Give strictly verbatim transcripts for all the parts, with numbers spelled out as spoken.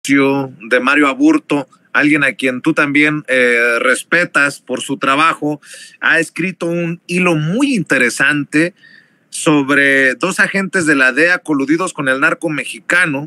de Mario Aburto, alguien a quien tú también eh, respetas por su trabajo, ha escrito un hilo muy interesante sobre dos agentes de la D E A coludidos con el narco mexicano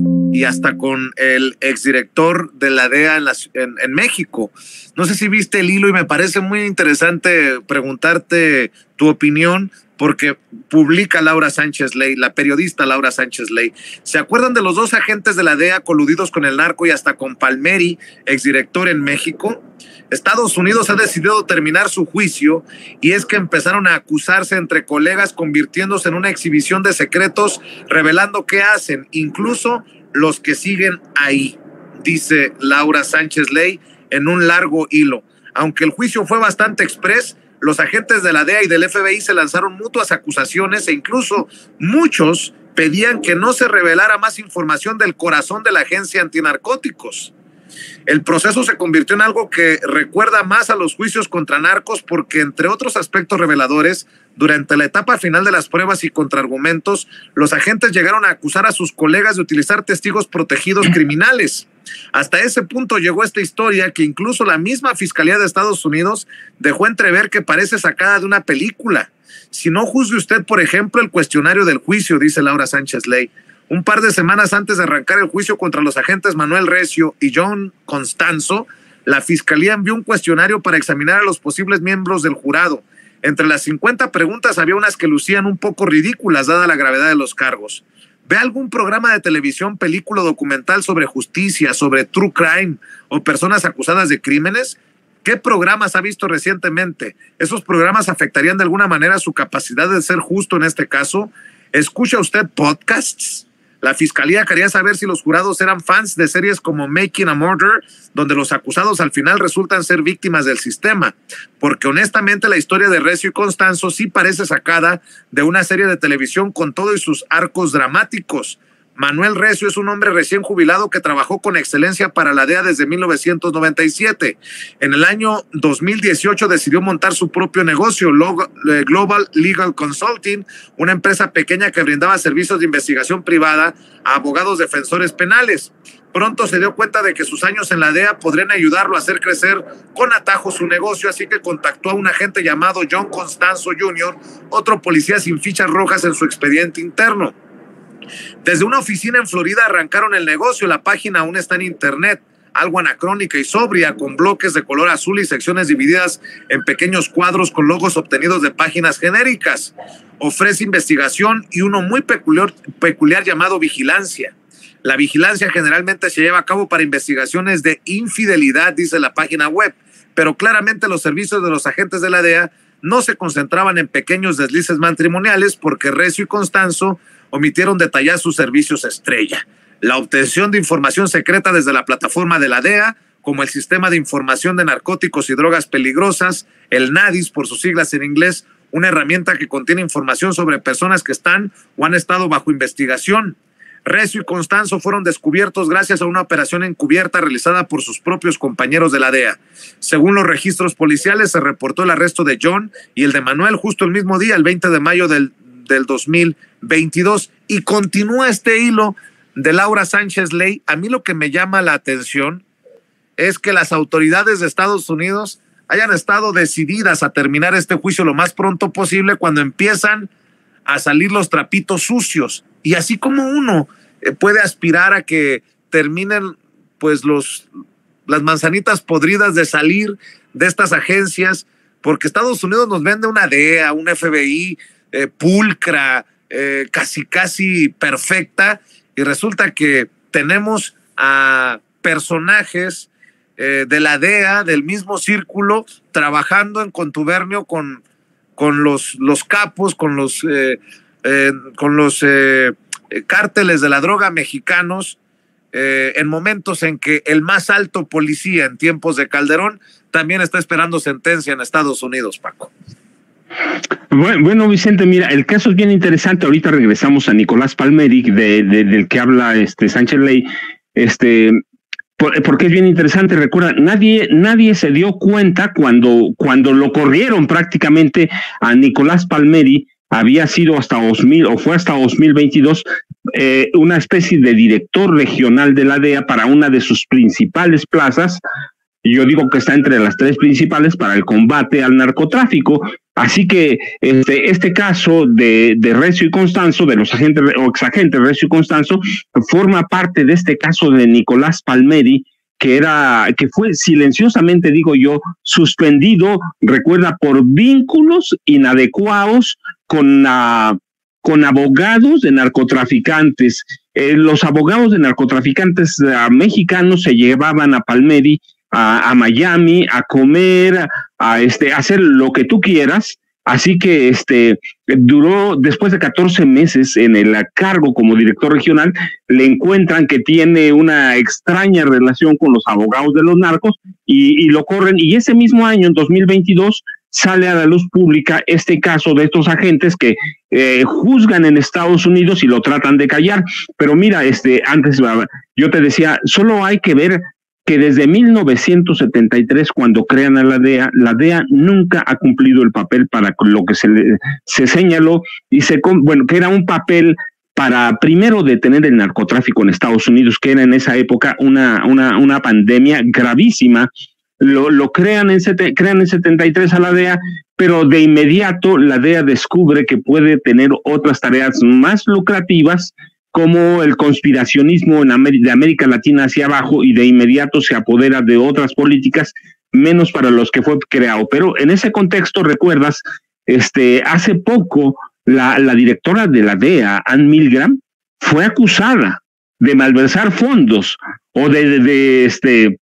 y hasta con el exdirector de la D E A en, la, en, en México. No sé si viste el hilo y me parece muy interesante preguntarte tu opinión, porque publica Laura Sánchez Ley, la periodista Laura Sánchez Ley. ¿Se acuerdan de los dos agentes de la D E A coludidos con el narco y hasta con Palmeri, exdirector en México? Estados Unidos ha decidido terminar su juicio y es que empezaron a acusarse entre colegas, convirtiéndose en una exhibición de secretos, revelando qué hacen, incluso los que siguen ahí, dice Laura Sánchez Ley en un largo hilo. Aunque el juicio fue bastante exprés, los agentes de la D E A y del F B I se lanzaron mutuas acusaciones e incluso muchos pedían que no se revelara más información del corazón de la agencia antinarcóticos. El proceso se convirtió en algo que recuerda más a los juicios contra narcos porque, entre otros aspectos reveladores, durante la etapa final de las pruebas y contraargumentos, los agentes llegaron a acusar a sus colegas de utilizar testigos protegidos criminales. Hasta ese punto llegó esta historia que incluso la misma Fiscalía de Estados Unidos dejó entrever que parece sacada de una película. Si no, juzgue usted, por ejemplo, el cuestionario del juicio, dice Laura Sánchez Ley. Un par de semanas antes de arrancar el juicio contra los agentes Manuel Recio y John Constanzo, la Fiscalía envió un cuestionario para examinar a los posibles miembros del jurado. Entre las cincuenta preguntas había unas que lucían un poco ridículas dada la gravedad de los cargos. ¿Ve algún programa de televisión, película o documental sobre justicia, sobre true crime o personas acusadas de crímenes? ¿Qué programas ha visto recientemente? ¿Esos programas afectarían de alguna manera su capacidad de ser justo en este caso? ¿Escucha usted podcasts? La Fiscalía quería saber si los jurados eran fans de series como Making a Murder, donde los acusados al final resultan ser víctimas del sistema, porque honestamente la historia de Recio y Constanzo sí parece sacada de una serie de televisión con todo y sus arcos dramáticos. Manuel Recio es un hombre recién jubilado que trabajó con excelencia para la D E A desde mil novecientos noventa y siete. En el año dos mil dieciocho decidió montar su propio negocio, Global Legal Consulting, una empresa pequeña que brindaba servicios de investigación privada a abogados defensores penales. Pronto se dio cuenta de que sus años en la D E A podrían ayudarlo a hacer crecer con atajo su negocio, así que contactó a un agente llamado John Constanzo junior, otro policía sin fichas rojas en su expediente interno. Desde una oficina en Florida arrancaron el negocio. La página aún está en internet, algo anacrónica y sobria, con bloques de color azul y secciones divididas en pequeños cuadros con logos obtenidos de páginas genéricas. Ofrece investigación y uno muy peculiar, peculiar llamado vigilancia. La vigilancia generalmente se lleva a cabo para investigaciones de infidelidad, dice la página web, pero claramente los servicios de los agentes de la D E A no se concentraban en pequeños deslices matrimoniales porque Recio y Constanzo omitieron detallar sus servicios estrella. La obtención de información secreta desde la plataforma de la D E A, como el Sistema de Información de Narcóticos y Drogas Peligrosas, el NADIS por sus siglas en inglés, una herramienta que contiene información sobre personas que están o han estado bajo investigación. Recio y Constanzo fueron descubiertos gracias a una operación encubierta realizada por sus propios compañeros de la D E A. Según los registros policiales, se reportó el arresto de John y el de Manuel justo el mismo día, el veinte de mayo del, del dos mil veintidós. Y continúa este hilo de Laura Sánchez Ley. A mí lo que me llama la atención es que las autoridades de Estados Unidos hayan estado decididas a terminar este juicio lo más pronto posible cuando empiezan a salir los trapitos sucios. Y así como uno eh, puede aspirar a que terminen pues los, las manzanitas podridas de salir de estas agencias, porque Estados Unidos nos vende una D E A, una F B I eh, pulcra, eh, casi casi perfecta, y resulta que tenemos a personajes eh, de la D E A, del mismo círculo, trabajando en contubernio con, con los, los capos, con los... Eh, Eh, con los eh, cárteles de la droga mexicanos, eh, en momentos en que el más alto policía en tiempos de Calderón también está esperando sentencia en Estados Unidos, Paco. Bueno, bueno, Vicente, mira, el caso es bien interesante. Ahorita regresamos a Nicolás Palmeri, de, de, del que habla este Sánchez Ley, este, por, porque es bien interesante. Recuerda, nadie, nadie se dio cuenta cuando, cuando lo corrieron prácticamente a Nicolás Palmeri. Había sido hasta dos mil o fue hasta dos mil veintidós eh, una especie de director regional de la D E A para una de sus principales plazas. Yo digo que está entre las tres principales para el combate al narcotráfico. Así que este, este caso de, de Recio y Constanzo, de los agentes o exagentes Recio y Constanzo, forma parte de este caso de Nicolás Palmeri, que era, que fue silenciosamente, digo yo, suspendido, recuerda, por vínculos inadecuados con, uh, con abogados de narcotraficantes. Eh, los abogados de narcotraficantes uh, mexicanos se llevaban a Palmeri a, a Miami a comer, a, este, a hacer lo que tú quieras. Así que este duró, después de catorce meses en el cargo como director regional, le encuentran que tiene una extraña relación con los abogados de los narcos y, y lo corren. Y ese mismo año, en dos mil veintidós, sale a la luz pública este caso de estos agentes que eh, juzgan en Estados Unidos y lo tratan de callar. Pero mira, este antes yo te decía, solo hay que ver que desde mil novecientos setenta y tres, cuando crean a la D E A, la D E A nunca ha cumplido el papel para lo que se, le, se señaló, y se, bueno, que era un papel para primero detener el narcotráfico en Estados Unidos, que era en esa época una, una, una pandemia gravísima. Lo, lo crean, en sete, crean en setenta y tres a la D E A, pero de inmediato la D E A descubre que puede tener otras tareas más lucrativas, como el conspiracionismo en América, de América Latina hacia abajo, y de inmediato se apodera de otras políticas, menos para los que fue creado. Pero en ese contexto, recuerdas, este, hace poco la, la directora de la D E A, Ann Milgram, fue acusada de malversar fondos o de, de, de este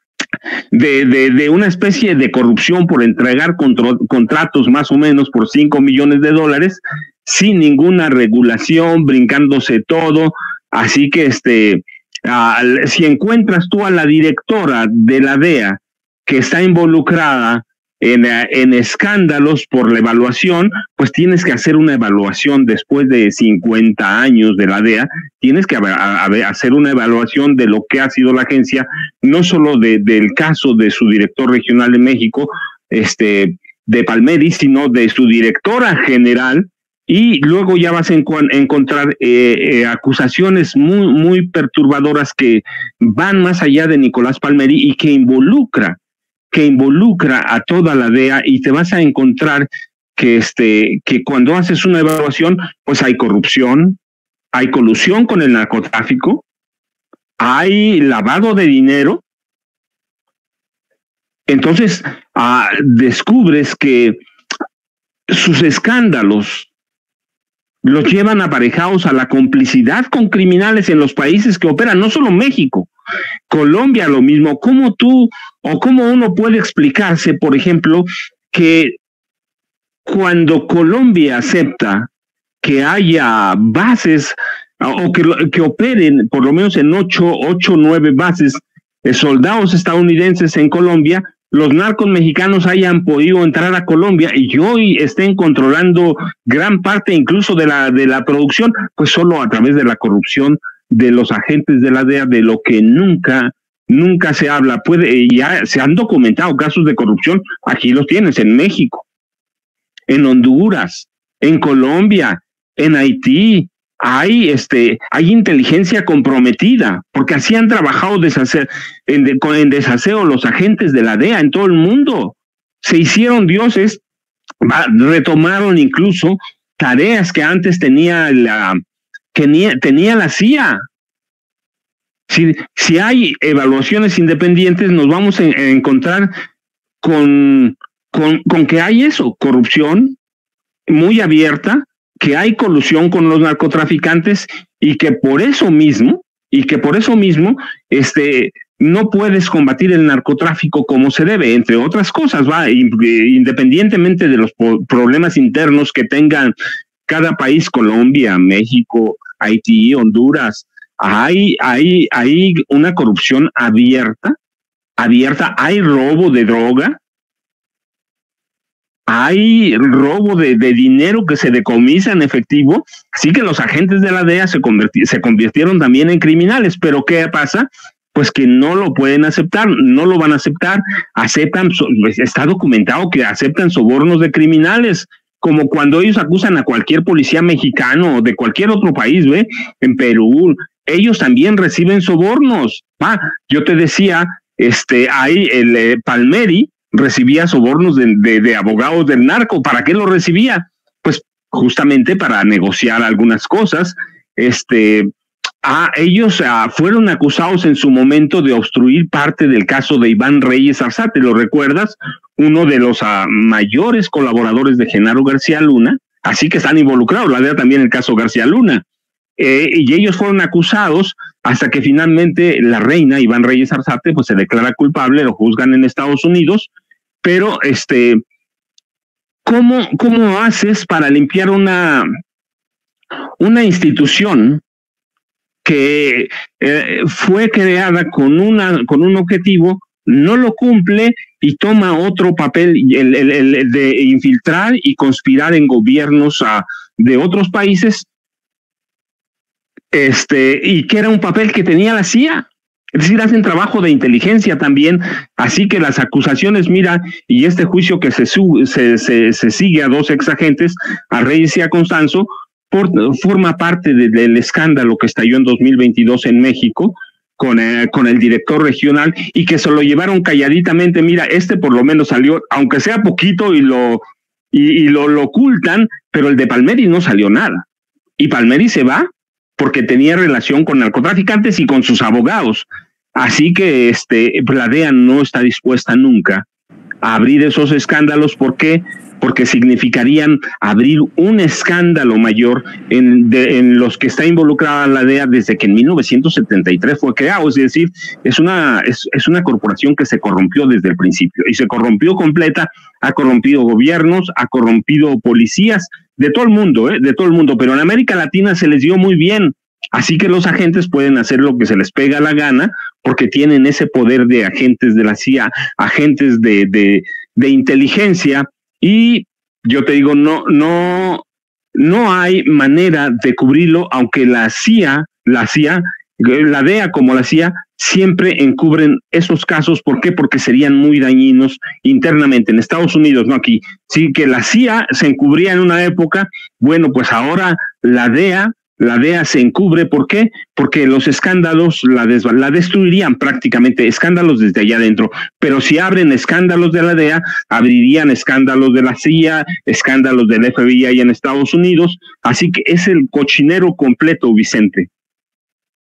de, de, de una especie de corrupción por entregar contro, contratos más o menos por cinco millones de dólares sin ninguna regulación, brincándose todo. Así que este, uh, si encuentras tú a la directora de la D E A que está involucrada en, en escándalos por la evaluación, pues tienes que hacer una evaluación después de cincuenta años de la D E A, tienes que a, a, a hacer una evaluación de lo que ha sido la agencia, no solo de, del caso de su director regional de México, este, de Palmeri, sino de su directora general. Y luego ya vas a enco- encontrar eh, eh, acusaciones muy, muy perturbadoras que van más allá de Nicolás Palmeri y que involucra, que involucra a toda la D E A, y te vas a encontrar que, este, que cuando haces una evaluación, pues hay corrupción, hay colusión con el narcotráfico, hay lavado de dinero. Entonces ah, descubres que sus escándalos los llevan aparejados a la complicidad con criminales en los países que operan, no solo México, Colombia lo mismo. ¿Cómo tú o cómo uno puede explicarse, por ejemplo, que cuando Colombia acepta que haya bases o que, que operen por lo menos en ocho, ocho, nueve bases de soldados estadounidenses en Colombia, los narcos mexicanos hayan podido entrar a Colombia y hoy estén controlando gran parte incluso de la, de la producción, pues solo a través de la corrupción de los agentes de la D E A, de lo que nunca, nunca se habla? Puede, ya se han documentado casos de corrupción, aquí los tienes, en México, en Honduras, en Colombia, en Haití. Hay, este, hay inteligencia comprometida, porque así han trabajado deshacer, en, de, en desaseo los agentes de la D E A en todo el mundo. Se hicieron dioses, retomaron incluso tareas que antes tenía la, que ni, tenía la C I A. Si, si hay evaluaciones independientes, nos vamos a, a encontrar con, con, con que hay eso, corrupción muy abierta, que hay colusión con los narcotraficantes y que por eso mismo, y que por eso mismo, este, no puedes combatir el narcotráfico como se debe, entre otras cosas, va, independientemente de los problemas internos que tengan cada país, Colombia, México, Haití, Honduras. Hay, hay, hay una corrupción abierta, abierta, hay robo de droga, hay robo de, de dinero que se decomisa en efectivo. Así que los agentes de la D E A se, convirti- se convirtieron también en criminales. Pero ¿qué pasa? Pues que no lo pueden aceptar, no lo van a aceptar. Aceptan, está documentado que aceptan sobornos de criminales como cuando ellos acusan a cualquier policía mexicano o de cualquier otro país, ¿ve? En Perú, ellos también reciben sobornos. Ah, yo te decía, este, ahí el eh, Palmeri recibía sobornos de, de, de abogados del narco. ¿Para qué lo recibía? Pues justamente para negociar algunas cosas. Este, ah, ellos ah, fueron acusados en su momento de obstruir parte del caso de Iván Reyes Arzate, ¿lo recuerdas? Uno de los ah, mayores colaboradores de Genaro García Luna, así que están involucrados, la D E A también en el caso García Luna. Eh, y ellos fueron acusados hasta que finalmente la reina Iván Reyes Arzate pues se declara culpable, lo juzgan en Estados Unidos, pero este, ¿cómo, cómo haces para limpiar una, una institución que eh, fue creada con, una, con un objetivo, no lo cumple y toma otro papel, el, el, el de infiltrar y conspirar en gobiernos uh, de otros países, este, y que era un papel que tenía la C I A? Es decir, hacen trabajo de inteligencia también, así que las acusaciones, mira, y este juicio que se, sub, se, se, se sigue a dos exagentes, a Reyes y a Constanzo, por, forma parte de, del escándalo que estalló en dos mil veintidós en México, con, eh, con el director regional, y que se lo llevaron calladitamente. Mira, este por lo menos salió, aunque sea poquito, y lo, y, y lo, lo ocultan, pero el de Palmeri no salió nada. Y Palmeri se va porque tenía relación con narcotraficantes y con sus abogados. Así que este, la D E A no está dispuesta nunca a abrir esos escándalos. ¿Por qué? Porque significarían abrir un escándalo mayor en, de, en los que está involucrada la D E A desde que en mil novecientos setenta y tres fue creado. Es decir, es una, es, es una corporación que se corrompió desde el principio y se corrompió completa, ha corrompido gobiernos, ha corrompido policías de todo el mundo, ¿eh? de todo el mundo, pero en América Latina se les dio muy bien. Así que los agentes pueden hacer lo que se les pega la gana porque tienen ese poder de agentes de la C I A, agentes de, de, de inteligencia. Y yo te digo, no, no, no hay manera de cubrirlo, aunque la C I A, la C I A, la D E A como la C I A, siempre encubren esos casos. ¿Por qué? Porque serían muy dañinos internamente en Estados Unidos, no aquí. Sí, que la C I A se encubría en una época, bueno, pues ahora la D E A, la D E A se encubre. ¿Por qué? Porque los escándalos la, des, la destruirían prácticamente, escándalos desde allá adentro. Pero si abren escándalos de la D E A, abrirían escándalos de la C I A, escándalos del F B I en Estados Unidos. Así que es el cochinero completo, Vicente.